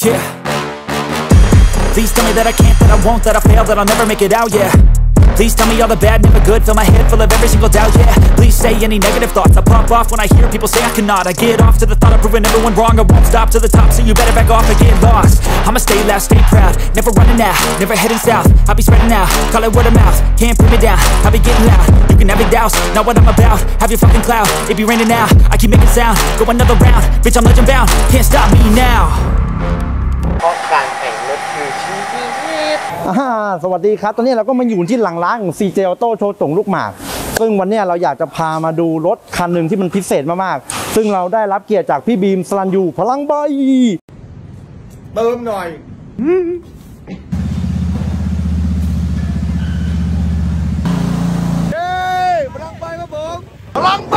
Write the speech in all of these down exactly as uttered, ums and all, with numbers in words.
yeah. Please tell me that I can't, that I won't, that I fail, that I'll never make it out, yeah. Please tell me all the bad, never good, fill my head full of every single doubt, yeah. Please say any negative thoughts, I pop off when I hear people say I cannot. I get off to the thought of proving everyone wrong, I won't stop to the top, so you better back off and get lost. I'ma stay loud, stay proud, never running out, never heading south. I'll be spreading out, call it word of mouth, can't put me down, I'll be getting loud. You can have it douse, not what I'm about, have your fucking cloud. It be raining now, I keep making sound, go another round, bitch I'm legend bound, can't stop me now. เพราะการแข่งรถคือชีวิตสวัสดีครับตอนนี้เราก็มาอยู่ที่หลังร้านของ ซี เจ Auto โชว์ตงลูกหมากซึ่งวันนี้เราอยากจะพามาดูรถคันหนึ่งที่มันพิเศษมากๆซึ่งเราได้รับเกียรติจากพี่บีมสรัญยูพลังใบเติมหน่อยเย้พลังใบครับผมพลังใบ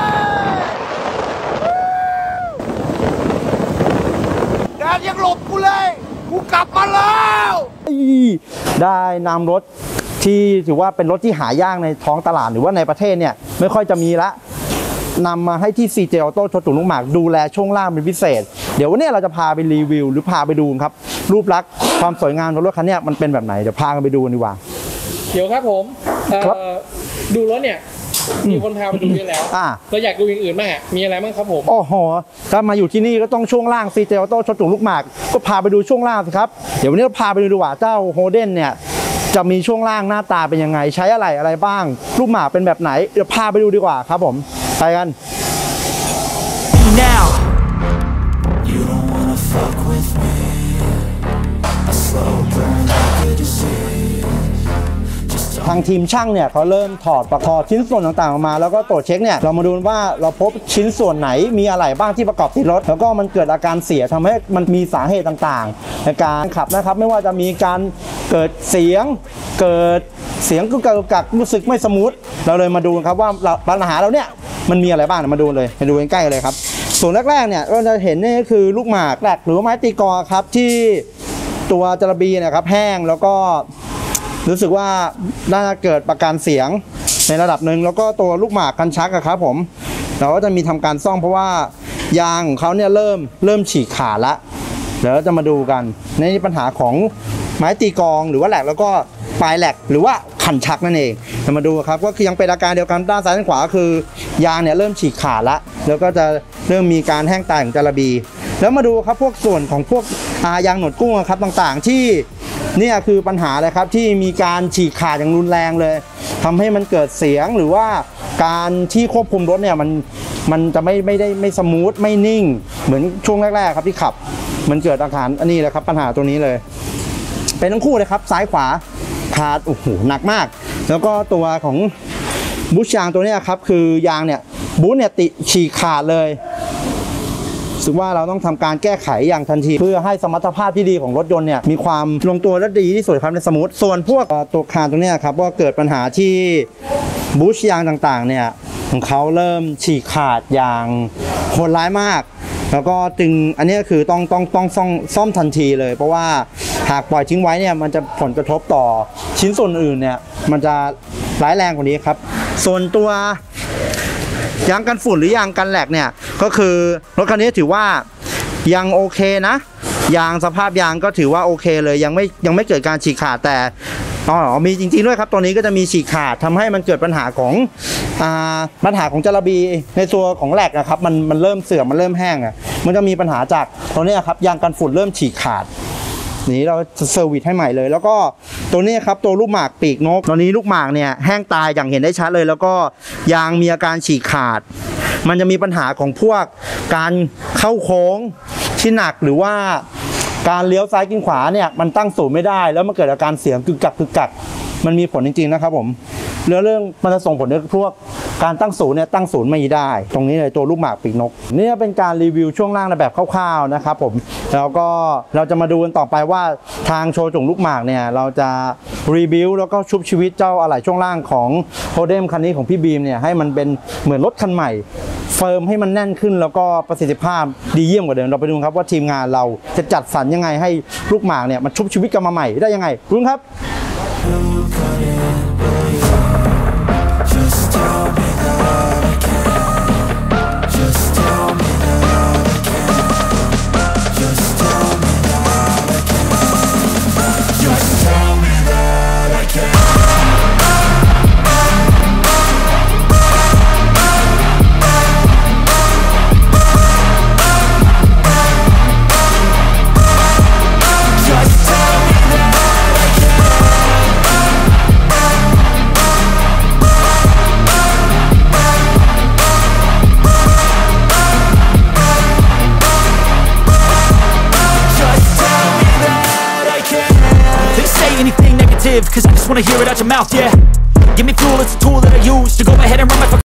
แดดยังหลบกูเลยกูกลับมาแล้วได้นำรถที่ถือว่าเป็นรถที่หายากในท้องตลาดหรือว่าในประเทศเนี่ยไม่ค่อยจะมีละนำมาให้ที่ ซี เจ Auto โชว์ตงลูกหมากดูแลช่วงล่างเป็นพิเศษเดี๋ยววันนี้เราจะพาไปรีวิวหรือพาไปดูครับรูปลักษณ์ความสวยงามของรถคันนี้มันเป็นแบบไหนเดี๋ยวพากันไปดูกันดีกว่าเดี๋ยวครับผมดูรถเนี่ยมีคนพาไปดูเยอะแล้วเราอยากดูอย่างอื่นบ้างมีอะไรบ้างครับผมโอ้โหถ้ามาอยู่ที่นี่ก็ต้องช่วงล่าง ซี เจ Auto โชว์ตงลูกหมากก็พาไปดูช่วงล่างสิครับเดี๋ยววันนี้เราพาไปดูดีกว่าเจ้าโฮเดนเนี่ยจะมีช่วงล่างหน้าตาเป็นยังไงใช้อะไรอะไรบ้างลูกหมากเป็นแบบไหนเดี๋ยวพาไปดูดีกว่าครับผมไปกันทางทีมช่างเนี่ยเขาเริ่มถอดประกอบชิ้นส่วนต่างๆออกมาแล้วก็ตรวจเช็คเนี่ยเรามาดูว่าเราพบชิ้นส่วนไหนมีอะไรบ้างที่ประกอบที่รถแล้วก็มันเกิดอาการเสียทำให้มันมีสาเหตุต่างๆในการขับนะครับไม่ว่าจะมีการเกิดเสียงเกิดเสียงกุกกักรู้สึกไม่สมูทเราเลยมาดูครับว่าปัญหาเราเนี่ยมันมีอะไรบ้างมาดูเลยมาดูใกล้ๆเลยครับส่วนแรกๆเนี่ยเราจะเห็นนี่คือลูกหมากแหลกหรือไม้ตีกอครับที่ตัวจระบีนะครับแห้งแล้วก็รู้สึกว่าน่าจะเกิดประการเสียงในระดับหนึ่งแล้วก็ตัวลูกหมากกันชักอะครับผมเราก็จะมีทำการซ่อมเพราะว่ายางของเขาเนี่ยเริ่มเริ่มฉีกขาดละเดี๋ยวเราจะมาดูกันในปัญหาของไม้ตีกองหรือว่าแหลกแล้วก็ปลายแหลกหรือว่าขันชักนั่นเองจะมาดูครับก็คือยังเป็นอาการเดียวกันด้านซ้ายด้านขวาคือยางเนี่ยเริ่มฉีกขาดละแล้วก็จะเริ่มมีการแห้งตายของจระบีแล้วมาดูครับพวกส่วนของพวกยางหนวดกุ้งครับต่างๆที่นี่คือปัญหาเลยครับที่มีการฉีกขาดอย่างรุนแรงเลยทำให้มันเกิดเสียงหรือว่าการที่ควบคุมรถเนี่ยมันมันจะไม่ไม่ได้ไม่สมูทไม่นิ่งเหมือนช่วงแรกๆครับที่ขับมันเกิดอาการอันนี้แหละครับปัญหาตัวนี้เลยเป็นทั้งคู่เลยครับซ้ายขวาขาดโอ้โหหนักมากแล้วก็ตัวของบูชยางตัวนี้ครับคือยางเนี่ยบูชเนี่ยติฉีกขาดเลยรู้สึกว่าเราต้องทำการแก้ไขอย่างทันทีเพื่อให้สมรรถภาพที่ดีของรถยนต์เนี่ยมีความลงตัวและดีที่สุดครับในสมูทส่วนพวกตัวคานตรงนี้ครับว่าเกิดปัญหาที่บูชยางต่างๆเนี่ยของเขาเริ่มฉีกขาดอย่างโหดร้ายมากแล้วก็จึงอันนี้คือต้องต้องต้องซ่อมซ่อมทันทีเลยเพราะว่าหากปล่อยทิ้งไว้เนี่ยมันจะผลกระทบต่อชิ้นส่วนอื่นเนี่ยมันจะร้ายแรงกว่านี้ครับส่วนตัวยางกันฝุ่นหรือยางกันแหลกเนี่ยก็คือรถคันนี้ถือว่ายังโอเคนะยางสภาพยางก็ถือว่าโอเคเลยยังไม่ยังไม่เกิดการฉีกขาดแต่อ๋อมีจริงๆด้วยครับตัวนี้ก็จะมีฉีกขาดทำให้มันเกิดปัญหาของอ่าปัญหาของจระบีในตัวของแหลกนะครับมันมันเริ่มเสื่อมมันเริ่มแห้งอ่ะมันจะมีปัญหาจากตัวนี้ครับยางกันฝุ่นเริ่มฉีกขาดนี้เราเซอร์วิสให้ใหม่เลยแล้วก็ตัวนี้ครับตัวลูกหมากปีกนกตอนนี้ลูกหมากเนี่ยแห้งตายอย่างเห็นได้ชัดเลยแล้วก็ยางมีอาการฉีกขาดมันจะมีปัญหาของพวกการเข้าโค้งที่หนักหรือว่าการเลี้ยวซ้ายกินขวาเนี่ยมันตั้งศูนย์ไม่ได้แล้วมันเกิดอาการเสียงกึกกักกึกกักมันมีผลจริงๆนะครับผมเรื่องเรื่องมันจะส่งผลในพวกการตั้งศูนย์เนี่ยตั้งศูนย์ไม่ได้ตรงนี้เลยตัวลูกหมากปีกนกนี่เป็นการรีวิวช่วงล่างในแบบคร่าวๆนะครับผมแล้วก็เราจะมาดูกันต่อไปว่าทางโชว์จงลูกหมากเนี่ยเราจะรีวิวแล้วก็ชุบชีวิตเจ้าอะไหล่ช่วงล่างของโฮเดมคันนี้ของพี่บีมเนี่ยให้มันเป็นเหมือนรถคันใหม่เฟิร์มให้มันแน่นขึ้นแล้วก็ประสิทธิภาพดีเยี่ยมกว่าเดิมเราไปดูครับว่าทีมงานเราจะจัดสรรยังไงให้ลูกหมากเนี่ยมันชุบชีวิตกลับมาใหม่ได้ยังไงรู้ครับ live, cause I just wanna hear it out your mouth, yeah. Give me fuel, it's a tool that I use to go ahead and run my fucking